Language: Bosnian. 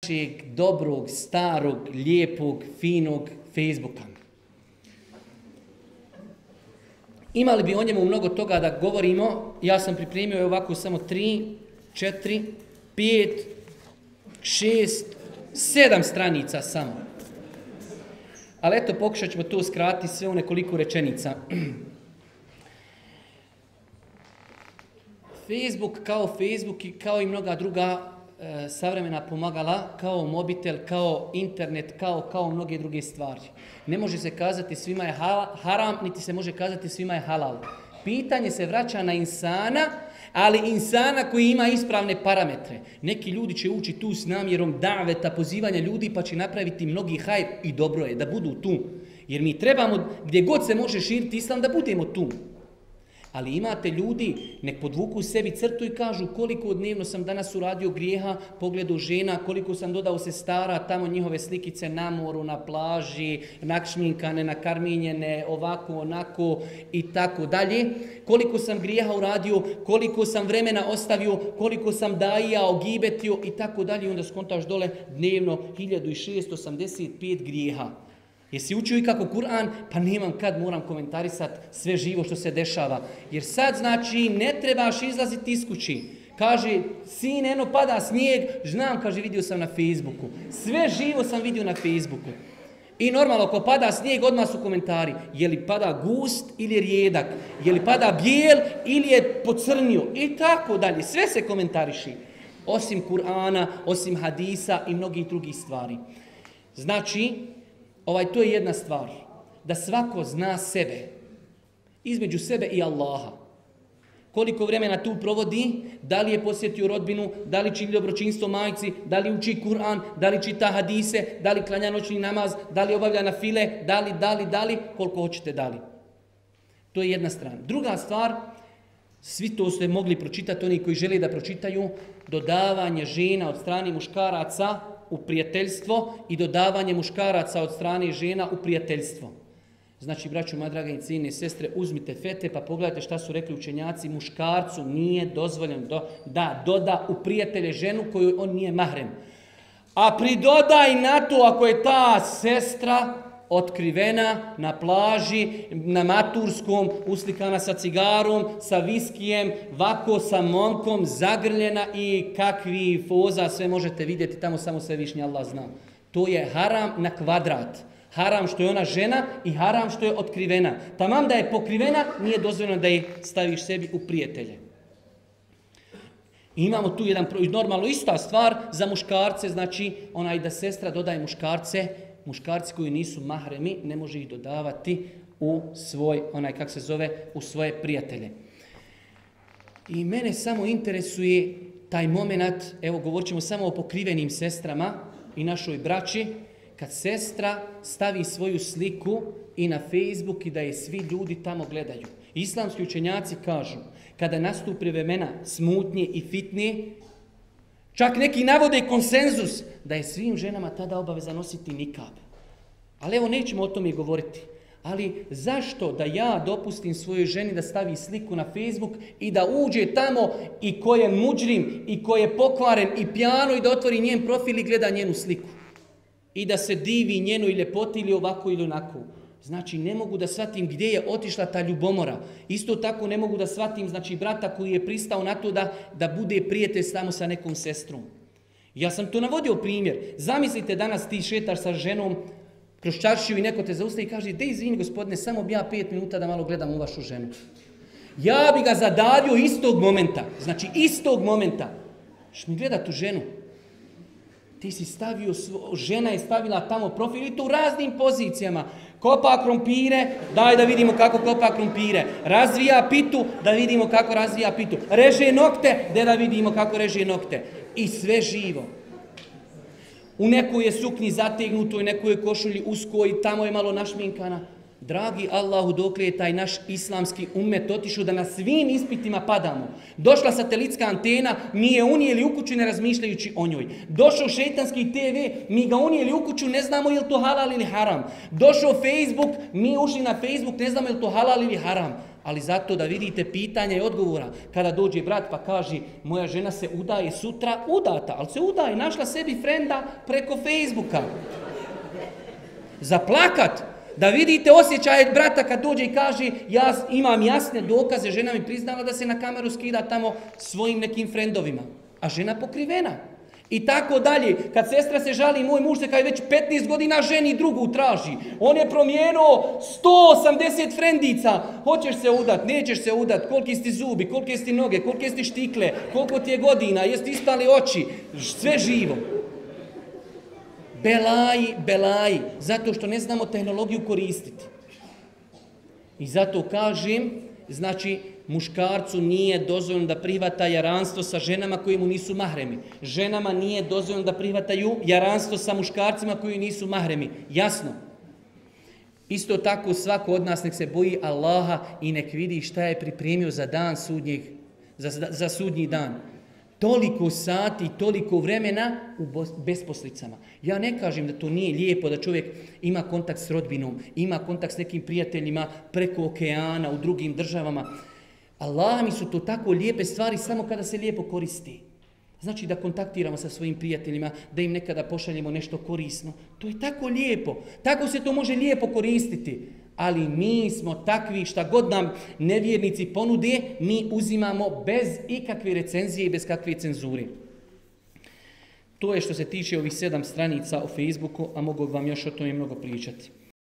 našeg dobrog, starog, lijepog, finog Facebooka. Imali bi o njemu mnogo toga da govorimo. Ja sam pripremio ovako samo 3, 4, 5, 6, 7 stranica samo. Ali eto, pokušat ćemo to skratiti sve u nekoliko rečenica. Facebook i kao i mnoga druga savremena pomagala, kao mobitel, kao internet, kao mnoge druge stvari. Ne može se kazati svima je haram, niti se može kazati svima je halal. Pitanje se vraća na insana, ali insana koji ima ispravne parametre. Neki ljudi će ući tu s namjerom daveta, pozivanja ljudi, pa će napraviti mnogi hajr i dobro je da budu tu. Jer mi trebamo, gdje god se može širiti islam, da budemo tu. Ali imate ljudi, nek podvuku sebi crtu i kažu koliko dnevno sam danas uradio grijeha, pogledu žena, koliko sam dodao sestara, tamo njihove slikice na moru, na plaži, nakšminkane, nakarminjene, ovako, onako i tako dalje. Koliko sam grijeha uradio, koliko sam vremena ostavio, koliko sam dajao, gibetio i tako dalje. I onda skontaš dole dnevno 1685 grijeha. Jesi učio i kako Kur'an? Pa nemam kad, moram komentarisati sve živo što se dešava. Jer sad znači ne trebaš izlaziti iz kući. Kaže, sine, eno pada snijeg, znam, kaže, vidio sam na Facebooku. Sve živo sam vidio na Facebooku. I normalno, ako pada snijeg, odmah su komentari. Je li pada gust ili je rijedak? Je li pada bijel ili je pocrnio? I tako dalje. Sve se komentariši. Osim Kur'ana, osim hadisa i mnogih drugih stvari. Znači, to je jedna stvar. Da svako zna sebe. Između sebe i Allaha. Koliko vremena tu provodi, da li je posjetio rodbinu, da li čini dobročinstvo majci, da li uči Kur'an, da li čita hadise, da li klanja noćni namaz, da li obavlja na file, da li, koliko hoćete da li. To je jedna strana. Druga stvar, svi to ste mogli pročitati, oni koji žele da pročitaju, dodavanje žena od strane muškaraca u prijateljstvo i dodavanje muškaraca od strane žena u prijateljstvo. Znači, braćo, moja draga i cijene sestre, uzmite fete pa pogledajte šta su rekli učenjaci. Muškarcu nije dozvoljeno da doda u prijatelje ženu koju on nije mahrem. A pridodaj na to ako je ta sestra otkrivena na plaži, na Maturskom, uslikana sa cigarom, sa viskijem, vako sa momkom, zagrljena i kakvi foza, sve možete vidjeti, tamo samo Svevišnji Allah zna. To je haram na kvadrat. Haram što je ona žena i haram što je otkrivena. Tamam da je pokrivena, nije dozvoljeno da je staviš sebi u prijatelje. Imamo tu normalno ista stvar za muškarce, znači da sestra dodaje muškarci koji nisu mahremi, ne može ih dodavati u svoj, u svoje prijatelje. I mene samo interesuje taj moment, evo govorit ćemo samo o pokrivenim sestrama i našoj braći, kad sestra stavi svoju sliku i na Facebook i da je svi ljudi tamo gledaju. Islamski učenjaci kažu, kada nastupi vremena smutnje i fitne, čak neki navode konsenzus da je svim ženama tada obaveza nositi nikab. Ali evo, nećemo o tome govoriti. Ali zašto da ja dopustim svojoj ženi da stavi sliku na Facebook i da uđe tamo i ko je muđrim i ko je pokvaren i pijano i da otvori njen profil i gleda njenu sliku. I da se divi njenoj ljepoti ili ovako ili onako. Znači, ne mogu da shvatim gdje je otišla ta ljubomora. Isto tako ne mogu da shvatim, znači, brata koji je pristao na to da bude prijatelj samo sa nekom sestrom. Ja sam to navodio primjer. Zamislite danas ti šetaš sa ženom kroz čaršiju i neko te zaustavi i kaže, dej izvini gospodine, samo bi ja 5 minuta da malo gledam u vašu ženu. Ja bi ga zadavio istog momenta. Znači, istog momenta. Što mi gleda tu ženu? Ti si stavio, žena je stavila tamo profil i to u raznim pozicijama. Kopa krompire, daj da vidimo kako kopa krompire. Razvija pitu, da vidimo kako razvija pitu. Reže nokte, da vidimo kako reže nokte. I sve živo. U nekoj je suknji zategnutoj, nekoj je košulji uskoj, tamo je malo našminkana. Dragi Allahu, dokle je taj naš islamski ummet otišao da na svim ispitima padamo. Došla satelitska antena, mi je unijeli u kuću ne razmišljajući o njoj. Došao šeitanski TV, mi ga unijeli u kuću, ne znamo je li to halal ili haram. Došao Facebook, mi ušli na Facebook, ne znamo je li to halal ili haram. Ali zato da vidite pitanja i odgovora. Kada dođe brat pa kaže moja žena se udaje sutra, udata, ali se udaje, našla sebi frenda preko Facebooka. Zaplakat. Da vidite osjećaje brata kad dođe i kaže ja imam jasne dokaze, žena mi priznala da se na kameru skida tamo svojim nekim frendovima. A žena pokrivena. I tako dalje. Kad sestra se žali, moj muž se kad već 15 godina ženi drugu traži. On je promijenio 180 frendica. Hoćeš se udat, nećeš se udat, koliki si ti zubi, kolike si ti noge, kolike si ti štikle, koliko ti je godina, jesi ti ispali oči, sve živo. Belaji, zato što ne znamo tehnologiju koristiti. I zato kažem, znači, muškarcu nije dozvoljeno da prihvata jaranstvo sa ženama koji mu nisu mahremi. Ženama nije dozvoljeno da prihvataju jaranstvo sa muškarcima koji nisu mahremi. Jasno. Isto tako svako od nas nek se boji Allaha i nek vidi šta je pripremio za dan za sudnji dan. Toliko sati, toliko vremena u besposlicama. Ja ne kažem da to nije lijepo, da čovjek ima kontakt s rodbinom, ima kontakt s nekim prijateljima preko okeana, u drugim državama. Allah mi su to tako lijepe stvari samo kada se lijepo koristi. Znači da kontaktiramo sa svojim prijateljima, da im nekada pošaljemo nešto korisno. To je tako lijepo. Tako se to može lijepo koristiti. Ali mi smo takvi, šta god nam nevjernici ponude, mi uzimamo bez ikakve recenzije i bez kakve cenzure. To je što se tiče ovih 7 stranica o Facebooku, a mogu vam još o tome mnogo pričati.